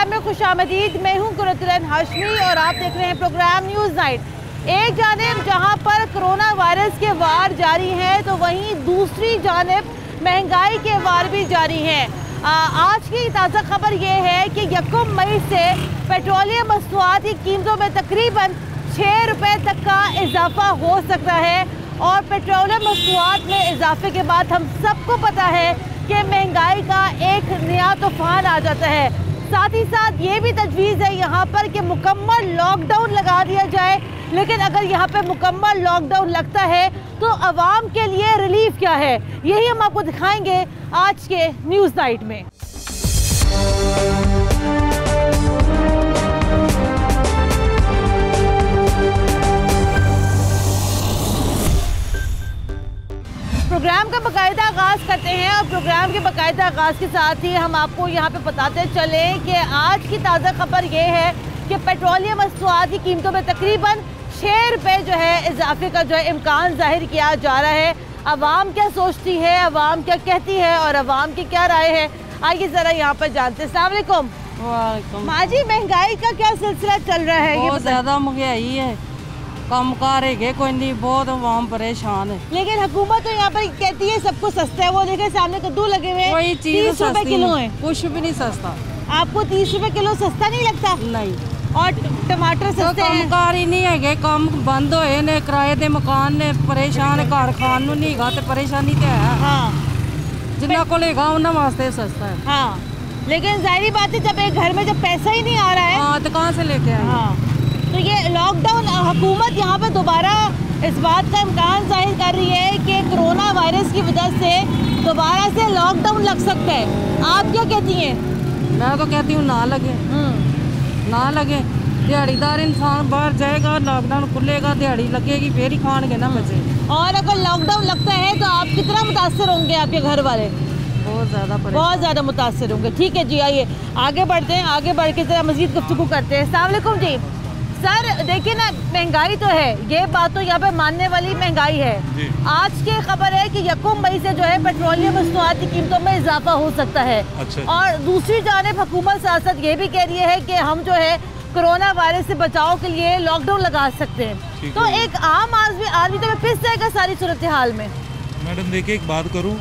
Programme में खुशामदीद। मैं हूं कुरतुलन हाशमी और आप देख रहे हैं प्रोग्राम न्यूज़ नाइट। एक जानिब जहां पर कोरोना वायरस के वार जारी हैं तो वहीं दूसरी जानिब महंगाई के वार भी जारी हैं। आज की ताज़ा खबर ये है कि 1 मई से पेट्रोलियम मसनूआत की कीमतों में तकरीबन 6 रुपये तक का इजाफा हो सकता है और पेट्रोलियम मसनूआत में इजाफे के बाद हम सबको पता है कि महंगाई का एक नया तूफान आ जाता है। साथ ही साथ ये भी तजवीज़ है यहाँ पर कि मुकम्मल लॉकडाउन लगा दिया जाए, लेकिन अगर यहाँ पे मुकम्मल लॉकडाउन लगता है तो आवाम के लिए रिलीफ क्या है, यही हम आपको दिखाएंगे आज के न्यूज़ नाइट में। प्रोग्राम का बाकायदा आगाज़ करते हैं और प्रोग्राम के बाकायदा आगाज़ के साथ ही हम आपको यहाँ पे बताते चलें कि आज की ताज़ा खबर ये है कि पेट्रोलियम मसनूआत की कीमतों में तकरीबन 6 रुपये जो है इजाफे का जो है इम्कान जाहिर किया जा रहा है। अवाम क्या सोचती है, अवाम क्या कहती है और अवाम की क्या राय है, आइए ज़रा यहाँ पर जानते हैं। अस्सलाम वालेकुम। माँ जी, महंगाई का क्या सिलसिला चल रहा है? बहुत ज़्यादा महंगाई है, कम कारेंगे कोई नहीं, बहुत आवाम परेशान है। लेकिन हुकूमत तो यहाँ पर कहती है सब कुछ सस्ता है। वो देखे सामने कद्दू लगे हुए हैं, 30 रुपए किलो है। कुछ भी नहीं सस्ता। आपको 30 रुपए किलो सस्ता नहीं लगता? नहीं। और टमाटर सस्ते हैं? कम कार ही नहीं है, कम बंद होए ने, किराए दे मकान ने, परेशान घर खान नूं नहीं गा ते परेशानी तो है। हाँ, जिन्ना को लेगा उन्होंने वास्ते सस्ता है। हाँ, लेकिन जाहिर बात है जब एक घर में जब पैसा ही नहीं आ रहा है, हाँ, तो कहाँ से लेके आए? हाँ, तो ये लॉकडाउन हुकूमत यहाँ पे दोबारा इस बात का इम्कान जाहिर कर रही है कि कोरोना वायरस की वजह से दोबारा से लॉकडाउन लग सकता है। आप क्या कहती हैं? मैं तो कहती हूँ ना लगे, ना लगे। दिहाड़ीदार इंसान बाहर जाएगा, लॉकडाउन खुलेगा, दिहाड़ी लगेगी, फिर ही खाएंगे ना बच्चे। और अगर लॉकडाउन लगता है तो आप कितना मुतासर होंगे? आपके घर वाले बहुत ज़्यादा मुतासर होंगे। ठीक है जी, आइए आगे बढ़ते हैं, आगे बढ़ के जरा मजीद गुफ्तगू करते हैं। अस्सलाम वालेकुम जी। सर देखिए ना, महंगाई तो है, ये बात तो यहाँ पे मानने वाली महंगाई है। आज की खबर है कि 1 मई से जो है पेट्रोलियम मसनूआत की कीमतों में इजाफा हो सकता है। अच्छा। और दूसरी जानिब हुकूमत सियासत ये भी कह रही है कि हम जो है कोरोना वायरस से बचाव के लिए लॉकडाउन लगा सकते हैं। तो एक आम आदमी तो पिस जाएगा सारी सूरत हाल में। मैडम देखिए, एक बात करूँ,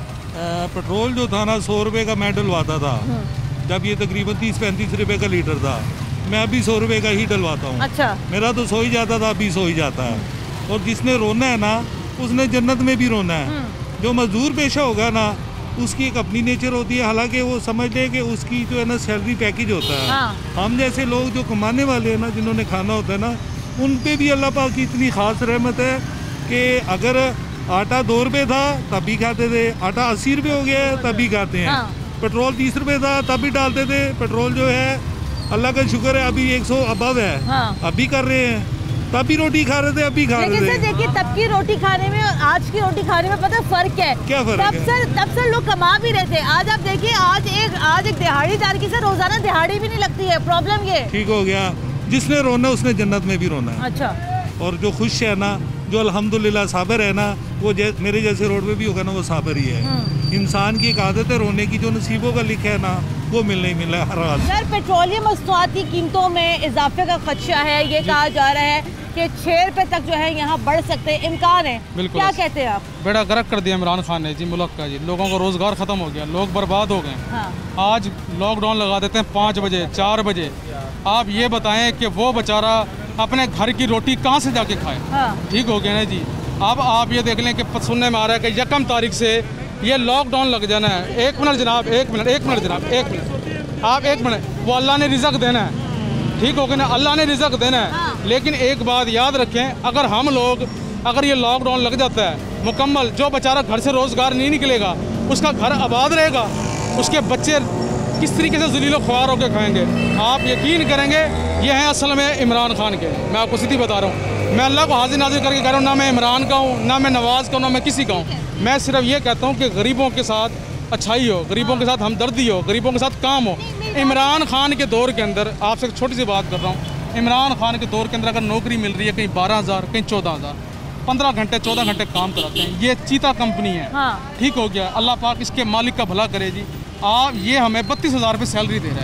पेट्रोल जो था ना 100 रुपये का मैं डलवाता था, जब ये तकरीबन 30-35 रुपये का लीटर था। मैं अभी 100 रुपये का ही डलवाता हूँ। अच्छा। मेरा तो 100 ही जाता था, अभी 100 ही जाता है। और जिसने रोना है ना, उसने जन्नत में भी रोना है। जो मजदूर पेशा होगा ना, उसकी एक अपनी नेचर होती है। हालांकि वो समझ ले कि उसकी जो है ना सैलरी पैकेज होता है। हाँ। हम जैसे लोग जो कमाने वाले हैं ना, जिन्होंने खाना होता है ना, उन पे भी अल्लाह पाक की इतनी ख़ास रहमत है कि अगर आटा 2 रुपये था तब भी खाते थे, आटा 80 रुपये हो गया है तब भी खाते हैं। हाँ। पेट्रोल 30 रुपये था तब भी डालते थे। पेट्रोल जो है अल्लाह का शुक्र है अभी 100 अबव है। हाँ। अभी कर रहे हैं, तब भी रोटी खा रहे थे, अभी खा रहे थे। लेकिन सर देखिए, तब की रोटी खाने में और आज की रोटी खाने में पता फर्क है? क्या फर्क है? तब सर लोग कमा भी रहे थे। आज आप देखिए, आज एक दिहाड़ीदार की सर रोजाना दिहाड़ी भी नहीं लगती है। प्रॉब्लम ये ठीक हो गया, जिसने रोना उसने जन्नत में भी रोना है। अच्छा। और जो खुश है ना, जो अल्हम्दुलिल्लाह साबर है ना, वो मेरे जैसे रोड पे भी होगा ना, वो साबर ही है। इंसान की एक आदत है रोने की, जो नसीबों का लिखा है ना, वो मिलने ही मिल रहा है हर हाल। सर पेट्रोलियम मसनूआत की कीमतों में इजाफे का खदशा है, ये कहा जा रहा है कि 6 रुपए तक जो है यहाँ बढ़ सकते हैं, इम्कान है। क्या कहते हैं आप? बेड़ा गर्क कर दिया इमरान खान ने जी मुल्क का जी। लोगों का रोजगार खत्म हो गया, लोग बर्बाद हो गए। हाँ। आज लॉकडाउन लगा देते हैं 5 बजे 4 बजे। आप ये बताएं कि वो बेचारा अपने घर की रोटी कहाँ से जाके खाए? हाँ। ठीक हो गया ना जी। अब आप ये देख लें कि सुनने में आ रहा है कि 1 तारीख से ये लॉकडाउन लग जाना है। 1 मिनट जनाब, 1 मिनट जनाब, 1 मिनट, आप 1 मिनट। वो अल्लाह ने रिज़्क़ देना है, ठीक हो गया ना, अल्लाह ने रिज़्क़ देना है। हाँ। लेकिन एक बात याद रखें, अगर ये लॉकडाउन लग जाता है मुकम्मल, जो बेचारा घर से रोज़गार नहीं निकलेगा, उसका घर आबाद रहेगा, उसके बच्चे किस तरीके से ज़लीलो ख्वार होकर खाएंगे। आप यकीन करेंगे, ये हैं असल में इमरान खान के। मैं आपको सीधी बता रहा हूँ, मैं अल्लाह को हाजिर नाजिर करके कह रहा हूँ, ना मैं इमरान का हूँ, ना मैं नवाज़ का हूँ, ना मैं किसी का हूँ। मैं सिर्फ ये कहता हूँ कि गरीबों के साथ अच्छाई हो, गरीबों के साथ हमदर्दी हो, गरीबों के साथ काम हो। इमरान खान के दौर के अंदर, आपसे एक छोटी सी बात कर रहा हूँ, इमरान खान के दौर के अंदर अगर नौकरी मिल रही है कहीं 12,000, कहीं 14,000, 15 घंटे 14 घंटे काम कराते हैं। ये चीता कंपनी है। ठीक हो गया, अल्लाह पाक इसके मालिक का भला करे जी। आप ये हमें 32,000 रुपये सैलरी दे रहा है,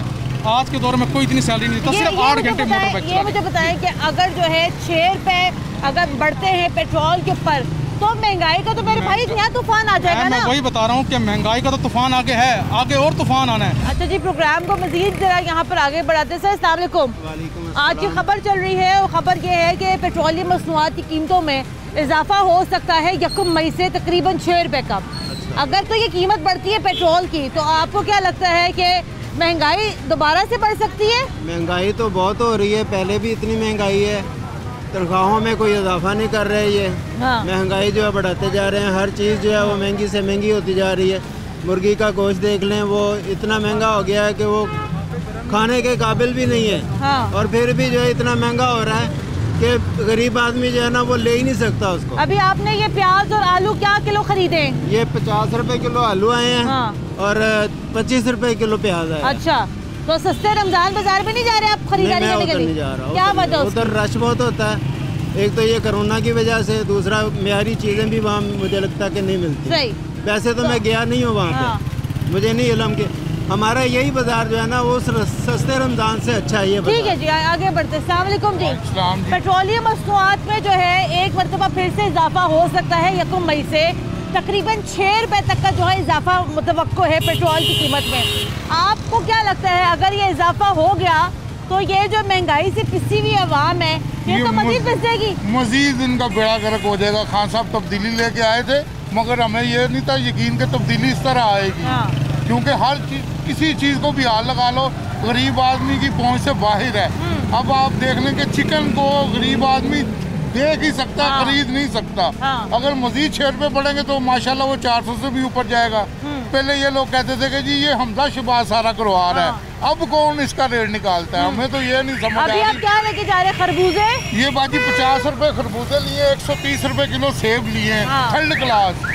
आज के दौर में कोई इतनी सैलरी नहीं देता, सिर्फ 8 घंटे मोटर बाइक ये मुझे बताएं कि अगर जो है 6 रुपए अगर बढ़ते हैं पेट्रोल के ऊपर तो महंगाई का तो मेरे भाई यहाँ तूफान आ जाएगा ना। मैं वही बता रहा हूँ कि महंगाई का तो तूफान आगे है, आगे और तूफान आना है। अच्छा जी, प्रोग्राम को मजीद जरा यहाँ पर आगे बढ़ाते हैं। सर अस्सलाम वालेकुम। आज की खबर चल रही है और खबर ये है कि पेट्रोलियम मसनूआत की कीमतों में इजाफा हो सकता है 1 मई से तकरीबन 6 रुपए का। अगर तो ये कीमत बढ़ती है पेट्रोल की तो आपको क्या लगता है कि महंगाई दोबारा से बढ़ सकती है? महंगाई तो बहुत हो रही है, पहले भी इतनी महंगाई है, तनख्वाहों में कोई इजाफा नहीं कर रहे ये। हाँ। महंगाई जो है बढ़ाते जा रहे हैं, हर चीज़ जो है वो महंगी से महंगी होती जा रही है। मुर्गी का गोश्त देख लें, वो इतना महंगा हो गया है कि वो खाने के काबिल भी नहीं है। हाँ। और फिर भी जो है इतना महंगा हो रहा है कि गरीब आदमी जो है ना वो ले ही नहीं सकता उसको। अभी आपने ये प्याज और आलू क्या किलो खरीदे? ये 50 रुपए किलो आलू आए हैं। हाँ। और 25 रुपए किलो प्याज आए। अच्छा, तो सस्ते रमजान बाजार में नहीं जा रहे आप खरीदारी करने के लिए? नहीं जा रहा। क्या वजह? उधर रश बहुत होता है, एक तो ये कोरोना की वजह से, दूसरा मेयारी चीज़ें भी वहाँ मुझे लगता है कि नहीं मिलती। सही। वैसे तो मैं गया नहीं हूँ वहाँ पे, मुझे नहीं इलम के। हमारा यही बाजार जो है ना वो सस्ते रमजान से अच्छा है ये बाजार। ठीक है जी, आगे बढ़ते। अस्सलाम वालेकुम जी। पेट्रोलियम मसनूआत में जो है एक मरतबा फिर से इजाफा हो सकता है 1 मई से, तकरीबन 6 रुपए तक का जो है इजाफा मुतवक्को है पेट्रोल की कीमत में। आपको क्या लगता है अगर ये इजाफा हो गया तो ये जो महंगाई से पिसी हुई आवाम है ये तो मजीद पिस जाएगी? मजीद इनका बेड़ा गर्क हो जाएगा। खान साहब तब्दीली लेके आए थे मगर हमें ये नहीं था यकीन कि तब्दीली इस तरह आएगी। हाँ। क्योंकि हर चीज, किसी चीज़ को भी हाल लगा लो, गरीब आदमी की पहुंच से बाहर है। अब आप देख लें कि चिकन को गरीब आदमी देख ही सकता, हाँ। खरीद नहीं सकता। हाँ। अगर मजीद 6 रुपए बढ़ेंगे तो माशाल्लाह वो 400 से भी ऊपर जाएगा। पहले ये लोग कहते थे कि जी ये हमजा शबाज सारा करवा रहा है, अब कौन इसका रेट निकालता है? हमें तो ये नहीं समझ आ अभी आप रही। क्या लेके जा रहे हैं? खरबूजे? ये बाजी 50 रुपए खरबूजे लिए, 130 रुपए किलो सेब लिए, हाँ। Third class.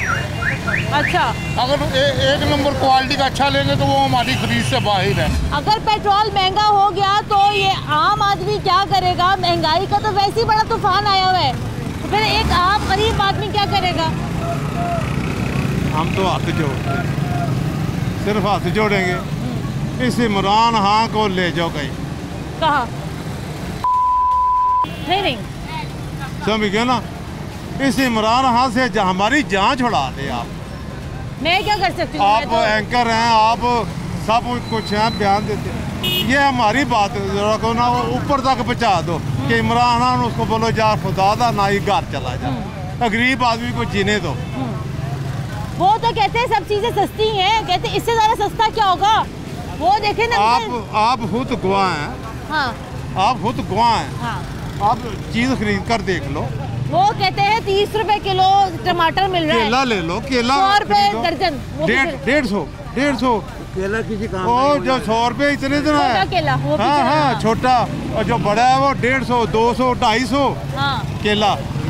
अच्छा, अगर एक नंबर क्वालिटी का अच्छा लेंगे तो वो हमारी खरीद से बाहर है। अगर पेट्रोल महंगा हो गया तो ये आम आदमी क्या करेगा? महंगाई का तो वैसे ही बड़ा तूफान आया हुआ है, तो फिर एक आम गरीब आदमी क्या करेगा? हम तो हाथ जोड़ते, सिर्फ हाथ जोड़ेंगे। इस इमरान खान को ले जाओ कहीं। कहाँ? नहीं, समझ गए ना? इस इमरान खान से हमारी जान छुड़ा दे आप। मैं क्या कर सकती हूँ? आप मैं तो- एंकर हैं, आप सब कुछ हैं, बयान देते हैं। ये हमारी बात रखो ना, वो ऊपर तक पहुँचा दो कि इमरान खान उसको बोलो जा खुदा दा ना ही घर चला जा, गरीब आदमी को जीने दो। वो तो कहते हैं सब चीजें सस्ती हैं, कहते हैं इससे ज्यादा सस्ता क्या होगा? वो देखे ना। आप खुद गवाह हैं। हाँ। आप खुद गवाह हैं। हाँ। आप चीज खरीद कर देख लो। वो कहते हैं 30 रुपए किलो टमाटर मिल रहा है। केला ले लो, केला 100 रुपए दर्जन। वो भी 150 केला किसी काम ओ जो 100 रुपए इतने दिन छोटा है। केला वो हाँ हाँ छोटा, और जो बड़ा है वो 150, 200, 250 हाँ। केला।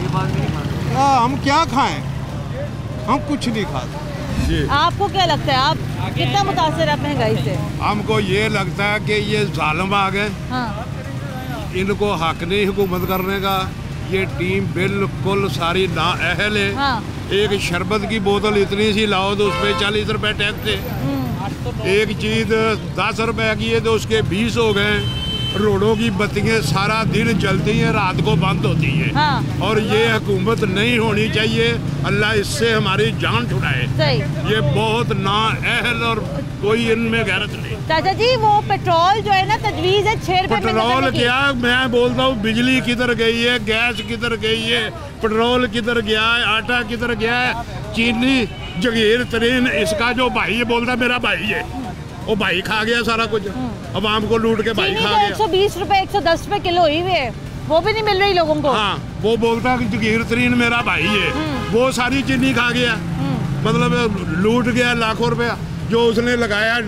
हम क्या खाएं? हम कुछ नहीं खाते जी। आपको क्या लगता है, आप कितना मुतासर है महंगाई से? हमको ये लगता है कि ये जालिम आ गए, हाँ। इनको हक नहीं हुकूमत करने का। ये टीम बिल्कुल सारी नाअहल है। हाँ। एक शरबत की बोतल इतनी सी लाओ तो उस पर 40 रुपए टैक्स है। एक चीज़ 10 रुपए की है तो उसके 20 हो गए। रोडों की बत्तियाँ सारा दिन चलती हैं, रात को बंद होती है। हाँ। और ये हुकूमत नहीं होनी चाहिए। अल्लाह इससे हमारी जान छुड़ाए। सही। ये बहुत नाअहल और कोई इनमें गैरत नहीं। चाचा जी वो पेट्रोल जो है ना तजवीज़ है 6 रुपए में पेट्रोल क्या, मैं बोलता हूँ बिजली किधर गई है, गैस किधर गई है, पेट्रोल किधर गया है, आटा किधर गया है, चीनी जगीर तरीन इसका जो भाई है बोलता है मेरा भाई है, वो भाई खा गया सारा कुछ, अवाम को लूट के भाई खा गया। 120 रुपए 110 रुपए किलो ही हुए, वो भी नहीं मिल रही लोगों को। हाँ, वो बोलता है कि जगीर तरीन मेरा भाई है, वो सारी चीनी खा गया, मतलब लूट गया लाखों रुपया जो उसने लगाया।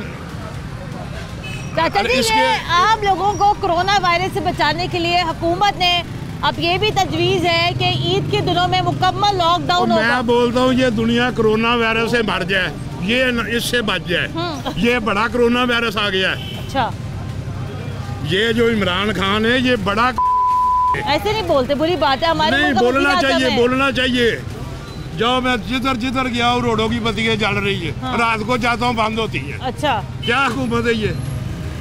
चाचा जी ये आम लोगों को कोरोना वायरस से बचाने के लिए हुकूमत ने अब ये भी तजवीज़ है कि ईद के दिनों में मुकम्मल लॉकडाउन होगा। मैं बोलता हूँ ये दुनिया कोरोना वायरस से मर जाए, ये इससे बच जाए। ये बड़ा कोरोना वायरस आ गया है। अच्छा, ये जो इमरान खान है ये बड़ा ऐसे नहीं बोलते, बुरी बात है हमारे नहीं, मुल्क का बोलना वज़ीर आज़म चाहिए, है। बोलना चाहिए। जो मैं जिधर जिधर गया हूँ रोडों की बत्तियाँ जल रही है, रात को जाता हूँ बंद होती है। अच्छा, क्या हुकूमत है ये?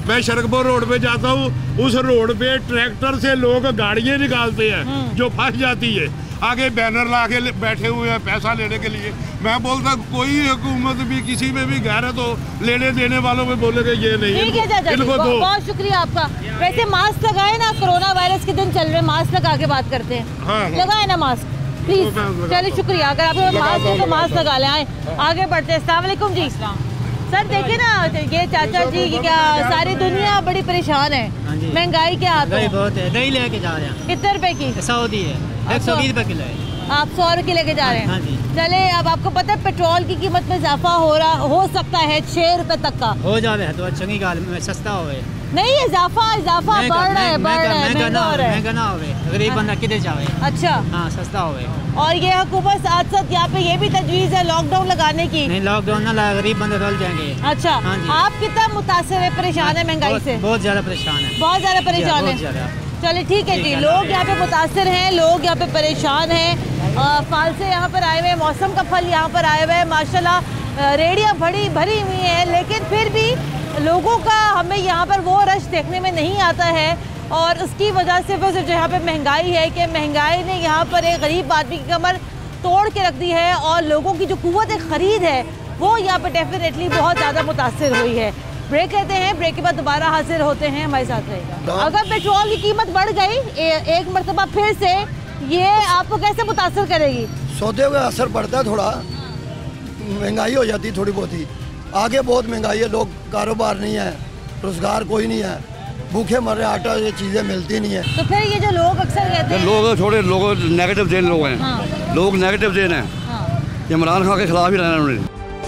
मैं शरकपुर रोड पे जाता हूँ, उस रोड पे ट्रैक्टर से लोग गाड़ियाँ निकालते हैं जो फंस जाती है। आगे बैनर ला के बैठे हुए हैं पैसा लेने के लिए। मैं बोलता कोई हुकूमत भी किसी में भी गैर है तो लेने देने वालों में बोलेगा ये नहीं। ठीक है चाचा जी, बहुत शुक्रिया आपका। वैसे मास्क लगाए ना, कोरोना वायरस के दिन चल रहे, मास्क लगा के बात करते हैं। हाँ। लगाए ना मास्क प्लीज। चलिए शुक्रिया, अगर आप मास्क है तो मास्क लगा ले। आए आगे बढ़ते हैं। अस्सलाम वालेकुम जी। सर देखिए ना, ये चाचा जी क्या सारी दुनिया बड़ी परेशान है, महंगाई क्या हाथ है? बहुत है, दही लेके जा रहे हैं। कितने रुपए की? 100 है, 120 रुपए किलो है। आप 100 रुपये लेके जा रहे हैं? हाँ जी। चले, अब आपको पता है पेट्रोल की कीमत में इजाफा हो सकता है 6 रुपए तक का हो जावे तो अच्छी गाल में सस्ता होवे। नहीं, इजाफा बढ़ रहा है, महंगा हो रहा है। महंगा ना होवे, गरीब बंदा किधर जावे। अच्छा हाँ, सस्ता होवे। और ये हुकूमत साथ साथ यहाँ पे ये भी तजवीज़ है लॉकडाउन लगाने की। नहीं, लॉकडाउन ना लगा, गरीब बंदे रल जाएंगे। अच्छा, हाँ जी। आप कितना मुतासर है, परेशान है महंगाई से? बहुत ज्यादा परेशान है। बहुत ज्यादा परेशान है। चलिए ठीक है जी, लोग यहाँ पे मुतासर हैं, लोग यहाँ पे परेशान हैं। फाल से यहाँ पर आए हुए हैं, मौसम का फल यहाँ पर आए हुए हैं, माशाल्लाह रेडियाँ भरी हुई हैं, लेकिन फिर भी लोगों का हमें यहाँ पर वो रश देखने में नहीं आता है। और उसकी वजह से बस जो यहाँ पे महंगाई है कि महंगाई ने यहाँ पर एक गरीब आदमी की कमर तोड़ के रख दी है और लोगों की जो कुव्वत ख़रीद है वो यहाँ पर डेफिनेटली बहुत ज़्यादा मुतासर हुई है। ब्रेक लेते हैं, ब्रेक के बाद दोबारा हाजिर होते हैं, हमारे साथ रहेगा। अगर पेट्रोल की कीमत बढ़ गई एक मरतबा फिर से, ये आपको कैसे मुतासर करेगी? सौदे का असर पड़ता है, थोड़ा महंगाई हो जाती है थोड़ी बहुत ही। आगे बहुत महंगाई है, लोग कारोबार नहीं है, रोजगार कोई नहीं है, भूखे मर रहे, आटा ये चीज़ें मिलती नहीं है। तो फिर ये जो लोग अक्सर कहते हैं, लोग थोड़े लोग नेगेटिव देन लोग हैं। हाँ। लोग नेगेटिव देन हैं। हाँ। इमरान खान के खिलाफ ही रहना उन्होंने।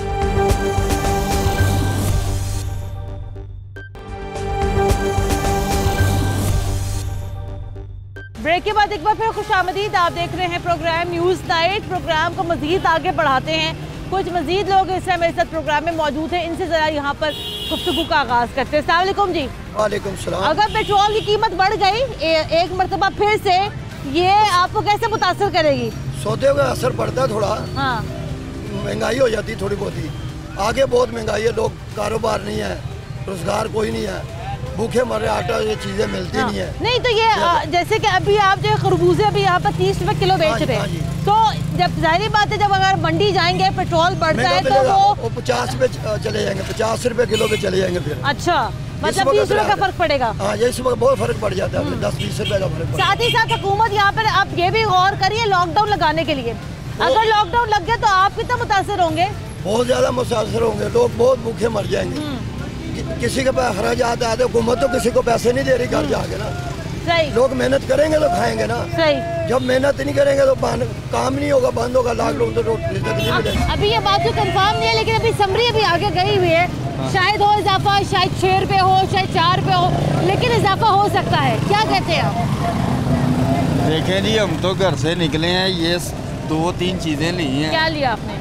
ब्रेक के बाद एक बार फिर खुशामदीद। आप देख रहे हैं प्रोग्राम न्यूज़ नाइट। प्रोग्राम को मजीद आगे बढ़ाते हैं, कुछ मजीद लोग इस समय मेरे साथ प्रोग्राम में मौजूद हैं, इनसे ज़रा यहाँ पर गुफ्तगू का आगाज़ करते हैं। अस्सलाम वालेकुम जी। वालेकुम सलाम। अगर पेट्रोल की कीमत बढ़ गई एक मरतबा फिर से, ये आपको कैसे मुतासर करेगी? सौदे का असर पड़ता है थोड़ा। हाँ। महंगाई हो जाती है थोड़ी बहुत ही। आगे बहुत महंगाई है, लोग कारोबार नहीं है, रोजगार कोई नहीं है, भूखे मर रहे, आटा ये चीज़ें मिलती नहीं है। नहीं तो ये जैसे कि अभी आप जो खरबूजे अभी यहाँ पर 30 रुपए किलो बेच रहे हैं, तो जब जाहिर बात है जब अगर मंडी जाएंगे पेट्रोल बढ़ता है तो वो 50 पे चले जाएंगे, 50 रुपए किलो पे चले जाएंगे फिर। अच्छा, मतलब 20 रुपए का फर्क पड़ेगा। हाँ, ये इस वक्त बहुत फर्क पड़ जाता है, 10-20 रुपए का फर्क। साथ ही साथ हुकूमत यहाँ पर आप ये भी गौर करिए लॉकडाउन लगाने के लिए, अगर लॉकडाउन लग गया तो आप कितना मुतासर होंगे? बहुत ज्यादा मुतासर होंगे, लोग बहुत भूखे मर जाएंगे। किसी के पास खर्च आता है तो हुकूमत तो किसी को पैसे नहीं दे रही घर जाके ना। सही। लोग मेहनत करेंगे तो खाएंगे ना। सही। जब मेहनत नहीं करेंगे तो काम नहीं होगा, बंद होगा, लॉकडाउन तो नहीं मिलेगा। अभी ये बात तो कंफर्म नहीं है, लेकिन अभी समरी अभी आगे गई हुई है। शायद हो इजाफा, शायद 6 रुपए हो, शायद 4 रुपए हो, लेकिन इजाफा हो सकता है। क्या कहते हैं आप? देखें जी, हम तो घर से निकले हैं, ये 2-3 चीज़ें ली हैं। क्या लिया आपने?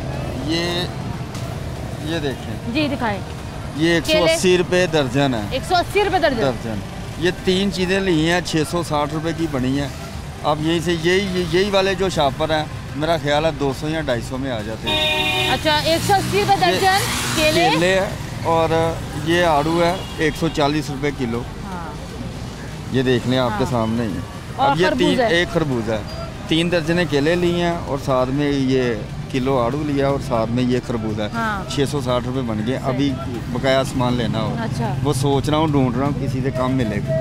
ये देखें जी, दिखाएं। ये 180 रुपये दर्जन है। 180 रुपये दर्जन। ये 3 चीज़ें ली हैं, 660 रुपये की बनी हैं। अब यही से यही वाले जो शॉपर हैं, मेरा ख्याल है 200 या 250 में आ जाते हैं। अच्छा, 180 रुपये दर्जन केले है, और ये आड़ू है 140 रुपये किलो। हाँ। ये देख लें, आपके सामने ही है। अब ये एक खरबूजा है, 3 दर्जने केले लिए हैं और साथ में ये किलो आड़ू लिया और साथ में ये खरबूजा है। हाँ। 660 रुपये बन गए। अभी बकाया सामान लेना हो। अच्छा। वो सोच रहा हूँ, ढूंढ रहा हूँ किसी से काम मिलेगा।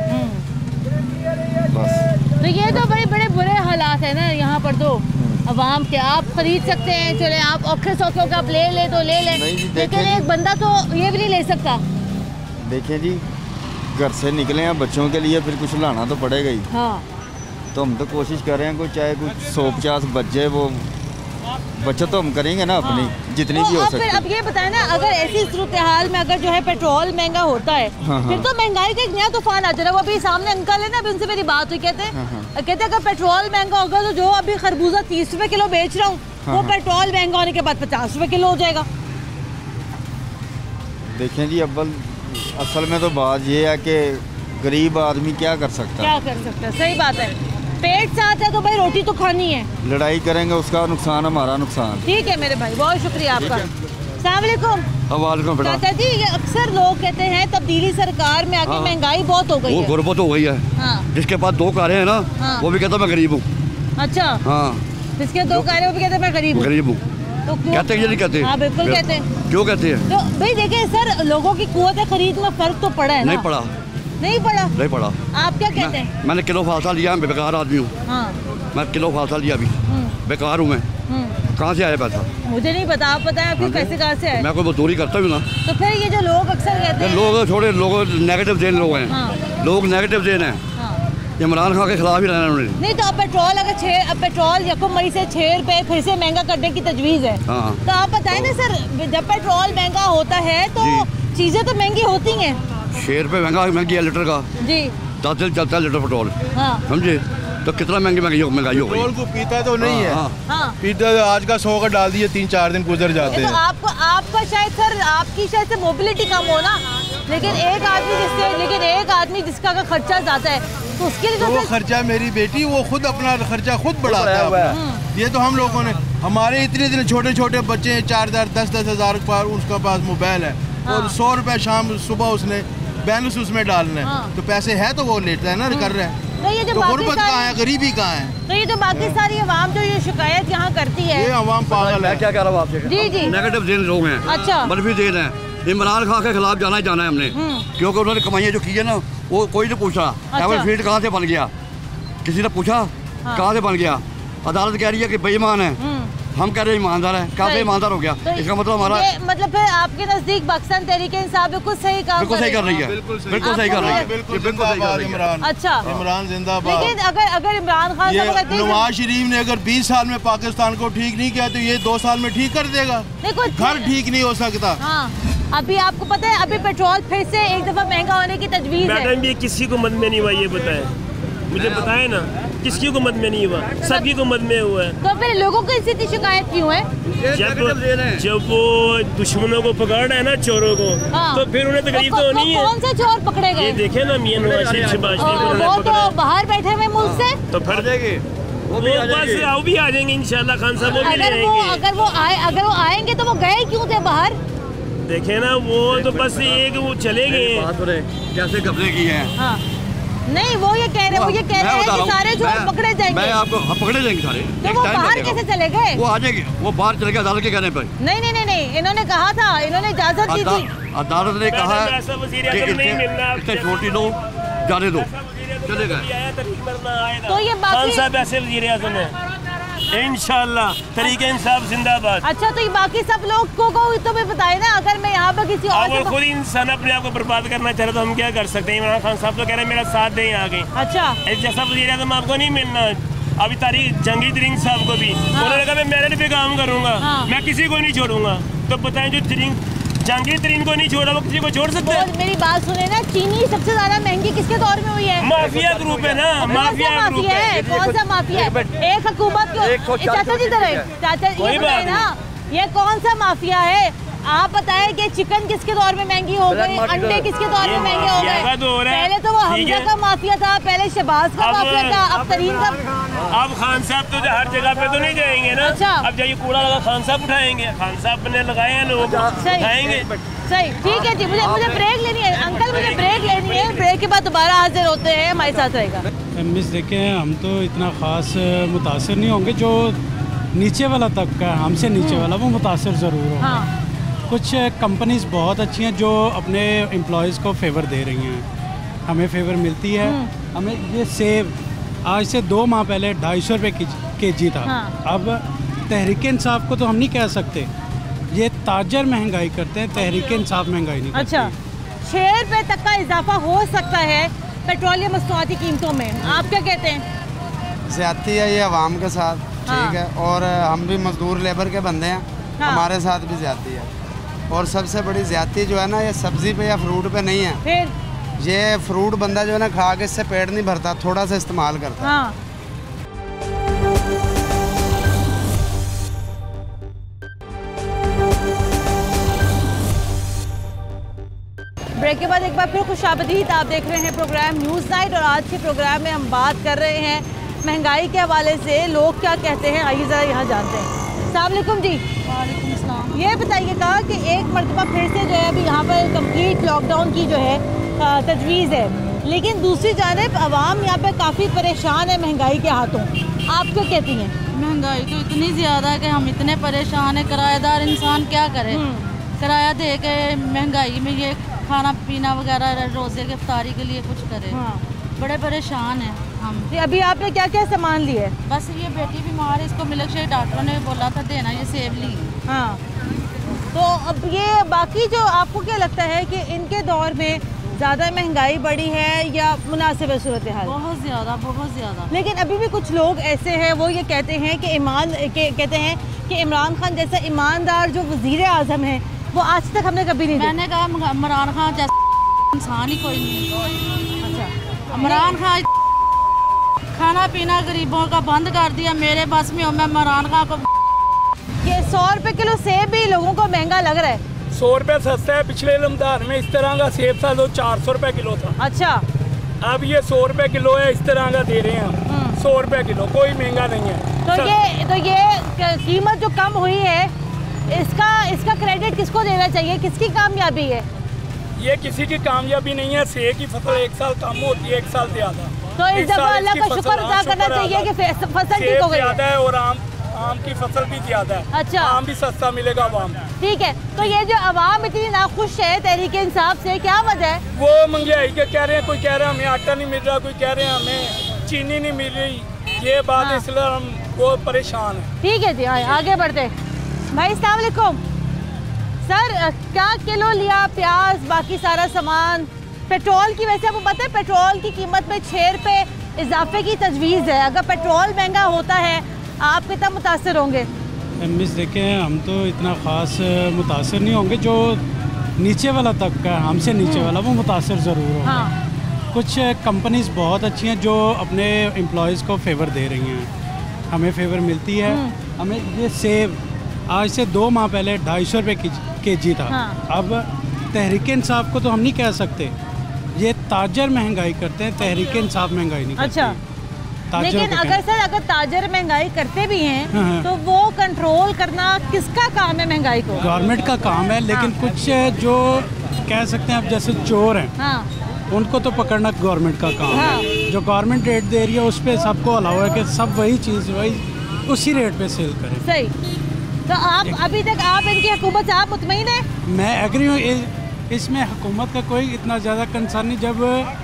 बस। तो ये तो बड़े बुरे हालात है ना यहाँ पर, तो अवाम के आप खरीद सकते हैं, चले आप औखे सौखे का आप ले तो ले लें, लेकिन एक बंदा तो ये भी नहीं ले सकता। देखें जी, घर से निकले हैं, बच्चों के लिए फिर कुछ लाना तो पड़ेगा ही। हाँ। तो हम तो कोशिश कर रहे हैं, कोई चाहे कुछ 150 बच जाए, वो बचत तो हम करेंगे ना अपनी। हाँ। जितनी भी हो सकती है। अब ये बताएं ना, अगर ऐसी सूरत हाल में अगर जो है पेट्रोल महंगा होता है, हाँ, फिर तो महंगाई का एक नया तूफान आ जाएगा। वो अभी सामने अंकल है ना, अभी उनसे मेरी बात हुई, कहते अगर पेट्रोल महंगा होगा तो जो अभी खरबूजा 30 रुपए किलो बेच रहा हूँ, वो पेट्रोल महंगा होने के बाद 50 रुपए किलो हो जाएगा। देखें जी, असल में तो बात ये है कि गरीब आदमी क्या कर सकता है। सही बात है, पेट साथ है तो भाई रोटी तो खानी है। लड़ाई करेंगे उसका नुकसान, हमारा नुकसान। ठीक है मेरे भाई, बहुत शुक्रिया आपका। अस्सलाम वालेकुम। वालेकुम बेटा। चाचा जी, ये अक्सर लोग कहते हैं तब्दीली सरकार में आके महंगाई बहुत हो गई वो है। गुर्बत हो गई है। हाँ। जिसके पास 2 कारें हैं ना, वो भी कहता मैं गरीब हूँ। अच्छा। हाँ, जिसके 2 कारें वो भी कहते मैं गरीब हूँ। तो कहते हैं, ये नहीं कहते? हाँ बिल्कुल कहते हैं। क्यों कहते हैं? तो भाई देखिए सर, लोगों की कुव्वत खरीद में फर्क तो पड़ा है ना? नहीं पड़ा। नहीं पड़ा। आप क्या कहते हैं? मैंने किलो फालसा लिया, मैं बेकार आदमी हूँ। हाँ। मैं किलो फालसा लिया अभी, बेकार हूँ मैं। कहाँ से आया पैसा? मुझे नहीं पता, आप बताएं आपके पैसे कहाँ से आए? मैं कोई मजदूरी करता हूँ ना। तो फिर ये जो लोग अक्सर कहते हैं, लोग छोड़े, लोग नेगेटिव देन लोग हैं। लोग नेगेटिव देन हैं। इमरान खान के खिलाफ ही रहना उन्होंने। नहीं तो अब पेट्रोल यकम मई से 6 रुपए फिर से महंगा करने की तजवीज़ है। तो आप बताएं ना सर, जब पेट्रोल महंगा होता है तो चीज़ें तो महंगी होती हैं। 6 रुपये महंगी है लीटर का जी। 10 दिन चलता है लीटर पेट्रोल। समझे? तो कितना महंगाई हो गई। पेट्रोल को पीता तो नहीं है। पीता तो आज का 100 का डाल दिए, 3-4 दिन गुजर जाते हैं। तो आपका शायद सर, आपकी शायद से मोबिलिटी कम हो ना, लेकिन एक आदमी जिसका का खर्चा ज्यादा है तो उसके लिए तो वो खर्चा, मेरी बेटी वो खुद अपना खर्चा खुद बढ़ाता है। ये तो हम लोगों ने, हमारे इतने छोटे छोटे बच्चे हैं, 4,000 10-10 हज़ार पर उसका पास मोबाइल है और 100 रुपए शाम सुबह उसने बैलेंस उसमें डालना है। तो पैसे है तो वो लेता है ना, कर रहा है। तो ये जो गुर्बत कहाँ है, गरीबी कहाँ है? तो ये जो बाकी सारी अवाम जो ये शिकायत यहाँ करती है, ये अवाम पागल है। क्या कह रहा हूँ आपसे? जी। नेगेटिव देन लोग हैं। अच्छा। मनफी देन है। इमरान खान के खिलाफ जाना है हमने, क्योंकि उन्होंने कमाइयाँ जो की है ना, वो कोई नहीं पूछा। एवर फील्ड कहाँ से बन गया, किसी ने पूछा? कहाँ से बन गया? अदालत कह रही है कि बेईमान है, हम कह रहे हैं ईमानदार है। कहाँ से ईमानदार हो गया? तो इसका मतलब हमारा मतलब फिर आपके नजदीक पाकिस्तान तहरीक इंसाफ बिल्कुल सही काम बिल्कुल सही कर रही है। बिल्कुल सही कर रही है। इमरान, अच्छा, इमरान जिंदाबाद। लेकिन अगर इमरान खान नवाज शरीफ ने अगर 20 साल में पाकिस्तान को ठीक नहीं किया तो ये 2 साल में ठीक कर देगा। घर ठीक नहीं हो सकता। अभी आपको पता है, अभी पेट्रोल फिर से एक दफा महंगा होने की तजवीज़ है। मैडम, ये किसी को मद में नहीं हुआ, ये बताएं मुझे, बताएं ना, किसकी को मद में नहीं हुआ? सबकी को मद में हुआ है। तो फिर लोगों को इसी शिकायत क्यों है? जब वो दुश्मनों को पकड़ रहे हैं ना, चोरों को, तो फिर उन्हें तकलीफ तो नहीं है। कौन से चोर पकड़े गए? ये देखे ना, मियां नवाज शरीफ शहबाज वो तो बाहर बैठे हुए मुल्क से, तो फिर वो भी आ जाएंगे इंशाल्लाह। खान साहब वो भी ले आएंगे। अगर वो आएंगे तो वो गए क्यों थे बाहर? देखे ना, वो तो बस एक वो चले गए। कैसे कब्जे की है? नहीं, वो ये कह रहे हैं कि सारे चोर पकड़े जाएंगे। मैं आपको पकड़े जाएंगे सारे। तो वो बाहर कैसे चले गए? वो आ जाएंगे, वो बाहर चले गए अदालत के कहने पर। नहीं, इन्होंने कहा था, इन्होंने इजाजत दी थी। अदालत ने कहा कि छोटी लो, जाने दो, चले गए। तो ये खान साहब ऐसे वज़ीर आज़म है, इंशाल्लाह तरीके इंसाफ जिंदाबाद। अच्छा, तो ये बाकी सब लोग को तो भी बताए ना, अगर मैं यहाँ पर किसी और वो खुद इंसान अपने आप को बर्बाद करना चाह रहा तो हम क्या कर सकते हैं? इमरान खान साहब तो कह रहे हैं मेरा साथ दें आगे। अच्छा, जैसा वज़ीर आज़म आपको नहीं मिलना। अभी तारीख जंगी तरीन साहब को भी उन्होंने कहा मैं मेरिट पे काम करूंगा, मैं किसी को नहीं छोड़ूंगा। तो बताएं, जो जहांगीर तरीन को नहीं छोड़ा वो किसी को छोड़ सकते हैं? मेरी बात सुने ना, चीनी सबसे ज्यादा महंगी किसके दौर में हुई है? माफिया ग्रुप है ना, माफिया ग्रुप है। कौन सा माफिया है? एक हुकूमत को, चाचा जी चाचा ये बताए ना, ये कौन सा माफिया है? आप बताएं कि चिकन किसके दौर में महंगी हो गई, अंडे किसके दौर में महंगे हो गए? पहले तो वो हमजा का माफिया था, पहले शहबाज का माफिया था, अब तरीन का। अब खान साहब तो हर जगह पे तो नहीं जाएंगे ना। अच्छा, अब जाइए कूड़ा लगा खान साहब उठाएंगे, खान साहब ने लगाए हैं लोग उठाएंगे। सही, ठीक है जी, मुझे ब्रेक लेनी है अंकल, मुझे ब्रेक लेनी है। ब्रेक के बाद दोबारा हाजिर होते हैं, हमारे साथ रहेगा। मिस देखें, हम तो इतना ख़ास मुतासर नहीं होंगे, जो नीचे वाला तबका हमसे नीचे वाला वो मुतासर ज़रूर होगा। कुछ कंपनीज बहुत अच्छी हैं जो अपने एम्प्लॉयज़ को फेवर दे रही हैं, हमें फेवर मिलती है। हमें ये सेब आज से 2 माह पहले 250 रुपये केजी था। अब तहरीक इंसाफ को तो हम नहीं कह सकते, ये ताजर महंगाई करते हैं, तहरीक इंसाफ महंगाई नहीं करती। अच्छा, 6 रुपये तक का इजाफा हो सकता है पेट्रोलियम मसनूआती कीमतों में, आप क्या कहते हैं? ज़्यादती है ये अवाम के साथ, ठीक है, और हम भी मजदूर लेबर के बंदे हैं, हमारे साथ भी ज़्यादती है। और सबसे बड़ी ज़्यादती जो है ना, ये सब्ज़ी पे या फ्रूट पे नहीं है। फिर ये फ्रूट बंदा जो है ना खा के इससे पेट नहीं भरता, थोड़ा सा इस्तेमाल करता है। ब्रेक के बाद एक बार फिर खुशाबदीद, आप देख रहे हैं प्रोग्राम न्यूज़ नाइट और आज के प्रोग्राम में हम बात कर रहे हैं महंगाई के हवाले से लोग क्या कहते हैं, आइए ज़रा यहाँ जानते हैं। अस्सलाम वालेकुम जी। वालेकुम अस्सलाम। ये बताइएगा कि एक मरतबा फिर से जो है अभी यहाँ पर कंप्लीट लॉकडाउन की जो है तजवीज़ है, लेकिन दूसरी जानिब आवाम यहाँ पे काफ़ी परेशान है महंगाई के हाथों। आप क्या कहती हैं? महंगाई तो इतनी ज़्यादा है कि हम इतने परेशान हैं, किराएदार इंसान क्या करे, किराया दे के महंगाई में ये खाना पीना वगैरह रोज़े की इफ्तारी के लिए कुछ करे। बड़े परेशान हैं हम। अभी आपने क्या क्या सामान लिए? बस ये बेटी बीमार है, इसको मिल्कशेक डॉक्टरों ने बोला था देना, ये सेब ली। हाँ, तो अब ये बाकी जो आपको क्या लगता है कि इनके दौर में ज़्यादा महंगाई बढ़ी है या मुनासिब है सूरत हाल? बहुत ज़्यादा, बहुत ज़्यादा। लेकिन अभी भी कुछ लोग ऐसे हैं वो ये कहते हैं कि कहते हैं कि इमरान खान जैसा ईमानदार जो वज़ीर आज़म है वो आज तक हमने कभी नहीं। मैंने कहा इमरान खान जैसा इंसान ही कोई नहीं। अच्छा, इमरान खान खाना पीना गरीबों का बंद कर दिया, मेरे बस में हो मैं इमरान खान को। ये 100 रुपए किलो सेब भी लोगों को महंगा लग रहा है। 100 रुपए सस्ता है। पिछले रमजान में इस तरह का सेब था तो 400 रुपए किलो था। अच्छा, अब ये 100 रुपए किलो है, इस तरह का दे रहे हैं 100 रुपए किलो, कोई महंगा नहीं है। तो ये कीमत जो कम हुई है इसका क्रेडिट किसको देना चाहिए? किसकी कामयाबी है? ये किसी की कामयाबी नहीं है। सेब की फसल एक साल कम होती है, एक साल ज्यादा। तो इस दफा अल्लाह का शुक्र अदा करना चाहिए कि फसल ठीक हो गई है और आम की फसल भी ज्यादा है। अच्छा, आम भी सस्ता मिलेगा आवाम। ठीक है, तो ये जो आवाम इतनी नाखुश है तहरीक इंसाफ से, क्या वजह है? वो महंगाई के कह रहे हैं, कोई कह रहा है हमें आटा नहीं मिल रहा, कोई कह रहे हैं हमें चीनी नहीं मिल रही। ये बात है, इसलिए हम बहुत परेशान है। ठीक है जी, आगे बढ़ते। भाई अस्सलाम वालेकुम सर, क्या किलो लिया प्याज बाकी सारा सामान? पेट्रोल की वजह से आपको पता है पेट्रोल की कीमत में 6 रुपये इजाफे की तजवीज़ है। अगर पेट्रोल महंगा होता है आप कितना मुतासर होंगे? मिस देखें, हम तो इतना ख़ास मुतासर नहीं होंगे। जो नीचे वाला तबका है, हमसे नीचे वाला, वो मुतासर ज़रूर होगा। हाँ। कुछ कंपनीज बहुत अच्छी हैं जो अपने एम्प्लॉयज़ को फेवर दे रही हैं, हमें फेवर मिलती है। हमें ये सेब आज से 2 माह पहले 250 रुपये केजी था। हाँ। अब तहरीक इंसाफ को तो हम नहीं कह सकते, ये ताजर महंगाई करते हैं, तहरीक इंसाफ महंगाई नहीं करती। अच्छा, लेकिन अगर ताजर महंगाई करते भी हैं तो वो कंट्रोल करना किसका काम है? महंगाई को गवर्नमेंट का काम है। लेकिन कुछ जो कह सकते हैं अब जैसे चोर हैं, उनको तो पकड़ना गवर्नमेंट का काम है। जो गवर्नमेंट रेट दे रही है उस पर सबको अलाउ है कि सब वही चीज़ वही उसी रेट पे सेल करें। सही। तो आप अभी तक आप इनकी हुकूमत से आप मुतमईन हैं? मैं एग्री हूँ, इसमें हुकूमत का कोई इतना ज़्यादा कंसर्न नहीं। जब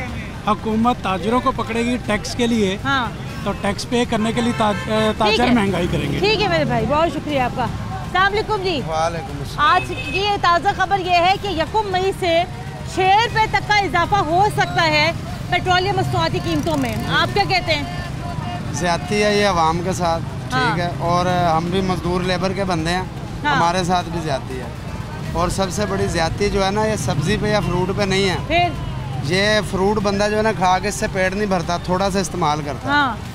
हुकूमत ताजरों को पकड़ेगी टैक्स के लिए, तो टैक्स पे करने के लिए ताजर महंगाई करेंगे। ठीक है मेरे भाई, बहुत शुक्रिया आपका। अस्सलाम वालेकुम जी। वालेकुम। आज ये ताज़ा खबर ये है कि 1 मई से 6 रुपये तक का इजाफा हो सकता है पेट्रोलियम मसनूआती कीमतों में। आप क्या कहते हैं? ज्यादती है ये आवाम के साथ, ठीक है, और हम भी मजदूर लेबर के बंदे हैं, हमारे साथ भी ज्यादती है। और सबसे बड़ी ज्यादती जो है ना, ये सब्जी पे या फ्रूट पे नहीं है। फिर ये फ्रूट बंदा जो है ना खा के इससे पेट नहीं भरता, थोड़ा सा इस्तेमाल करता है।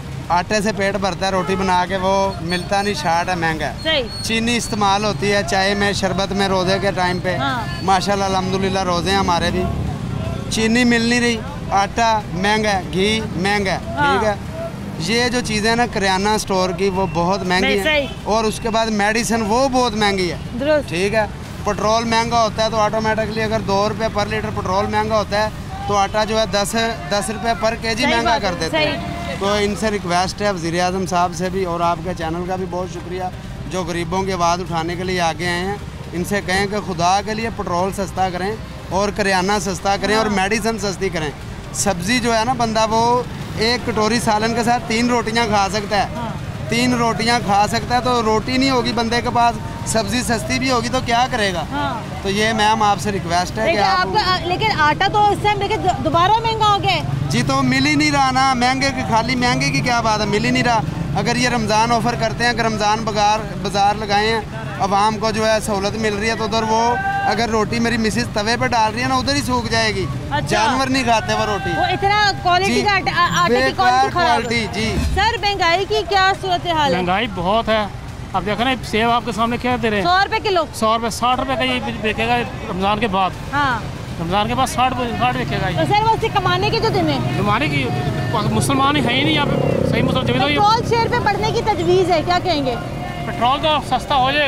आटे से पेट भरता है, रोटी बना के वो मिलता नहीं, शार्ट है, महंगा है। चीनी इस्तेमाल होती है चाय में, शरबत में, रोज़े के टाइम पे। माशाल्लाह अल्हम्दुलिल्लाह रोज़े हैं हमारे भी। चीनी मिल नहीं रही, आटा महंगा है, घी महंगा है, ठीक है। ये जो चीज़ें ना किराना स्टोर की वो बहुत महंगी है। और उसके बाद मेडिसिन वो बहुत महंगी है, ठीक है। पेट्रोल महंगा होता है तो ऑटोमेटिकली अगर 2 रुपये पर लीटर पेट्रोल महंगा होता है तो आटा जो है 10 रुपये पर केजी महंगा कर देते हैं। तो इनसे रिक्वेस्ट है वज़ीर आज़म साहब से भी, और आपके चैनल का भी बहुत शुक्रिया जो गरीबों की आवाज़ उठाने के लिए आगे आए हैं। इनसे कहें कि खुदा के लिए पेट्रोल सस्ता करें और करियाना सस्ता करें और मेडिसिन सस्ती करें। सब्ज़ी जो है ना, बंदा वो 1 कटोरी सालन के साथ 3 रोटियाँ खा सकता है। 3 रोटियाँ खा सकता है तो रोटी नहीं होगी बंदे के पास, सब्जी सस्ती भी होगी तो क्या करेगा? तो ये मैम आपसे रिक्वेस्ट है कि आप। लेकिन आटा तो इस टाइम लेकिन दोबारा महंगा हो गया जी, तो मिल ही नहीं रहा ना। महंगे की खाली महंगे की क्या बात है, मिल ही नहीं रहा। अगर ये रमज़ान ऑफ़र करते हैं कि रमज़ान बाज़ार लगाए हैं, आवाम को जो है सहूलत मिल रही है, तो उधर वो अगर रोटी मेरी मिसिस तवे पे डाल रही है ना, उधर ही सूख जाएगी। अच्छा। जानवर नहीं खाते वो रोटी, वो इतना क्वालिटी का आटे की क्वालिटी जी। सर महंगाई की क्या सूरत हाल है? महंगाई बहुत है। अब देखो ना, सेब आपके सामने क्या दे रहे हैं? 100 रुपये किलो। 100 रुपये, 60 रुपये का ये बिकेगा रमज़ान के बाद। रमज़ान के बाद 60 बिकेगा। तो सर वो उससे कमाने के जो दिन है, कमाने की मुसलमान है ही नहीं यहाँ पे, सही मुसलमान। पेट्रोल 6 रुपये बढ़ने की तजवीज़ है, क्या कहेंगे? पेट्रोल तो सस्ता हो जाएगा,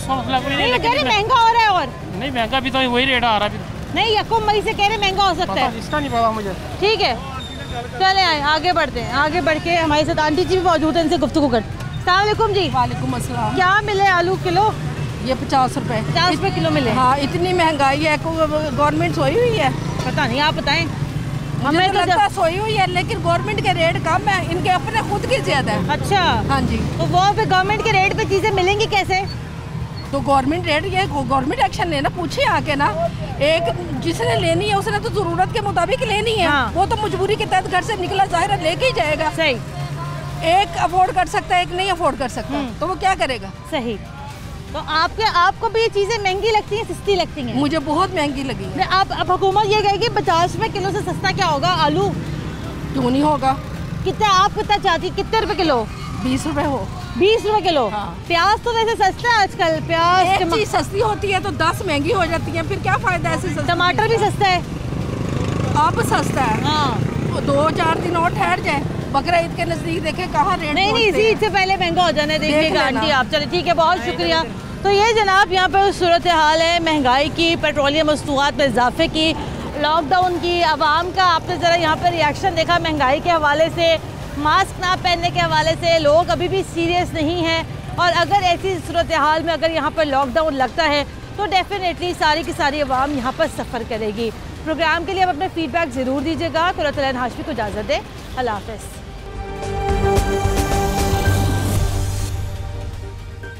नहीं कह रहे महंगा हो रहा है। और नहीं महंगा भी तो वही रेट आ रहा है। नहीं यको मई से कह रहे महंगा हो सकता है, इसका नहीं पता मुझे। ठीक है चले आए आगे बढ़ते हैं। आगे बढ़ के हमारे साथ आंटी जी भी मौजूद है, इनसे गुफ्तगू कर। अस्सलाम वालेकुम जी। वालेकुम अस्सलाम। क्या मिले आलू किलो? ये 50 रुपए। 50 रुपए किलो मिले। हाँ इतनी महंगाई है, गवर्नमेंट सोई हुई है। पता नहीं आप बताएं। हमें तो लगता सोई हुई है, लेकिन गवर्नमेंट के रेट कम है, इनके अपने खुद की ज्यादा है। अच्छा हाँ जी। तो वो पे गवर्नमेंट के रेट पे चीजें मिलेंगी कैसे? तो गवर्नमेंट रेट ये गवर्नमेंट एक्शन लेना, पूछे आके ना। एक जिसने लेनी है उसने तो जरूरत के मुताबिक लेनी है। हाँ। वो तो मजबूरी के तहत घर से निकला जाहिर है लेके ही जाएगा। सही। एक अफोर्ड कर सकता है, एक नहीं अफोर्ड कर सकता, तो वो क्या करेगा? सही। तो आपको भी ये चीजें महंगी लगती हैं, सस्ती लगती हैं? मुझे बहुत महंगी लगी है। अब हुकूमत ये कहेगी 50 रुपए किलो से सस्ता क्या होगा आलू? क्यों नहीं होगा? कितना आप कितना चाहती, कितने रुपए किलो? 20 रुपए हो। 20 रुपए किलो। हाँ। प्याज तो वैसे सस्ता है आजकल। प्याज एक चीज सस्ती होती है तो 10 महंगी हो जाती है, फिर क्या फायदा ऐसे? टमाटर भी सस्ता है अब सस्ता है। हाँ। 2-4 दिन और ठहर जाए, बकरा ईद के नजदीक देखे कहाँ रेट। नहीं इसी ईद से पहले महंगा हो जाने देखिएगा आंटी आप। चले ठीक है, बहुत शुक्रिया। तो ये जनाब यहाँ पर सूरत हाल है महंगाई की, पेट्रोलियम वस्तुआत में इजाफे की, लॉकडाउन की, आवाम का आपने ज़रा यहाँ पर रिएक्शन देखा महंगाई के हवाले से, मास्क ना पहनने के हवाले से। लोग अभी भी सीरियस नहीं हैं और अगर ऐसी सूरत हाल में अगर यहाँ पर लॉकडाउन लगता है तो डेफिनेटली सारी की सारी आवाम यहाँ पर सफ़र करेगी। प्रोग्राम के लिए आप अपने फीडबैक ज़रूर दीजिएगा। कुर्रतुल ऐन हाशमी को इजाज़त दें। अल्लाह हाफ़िज़।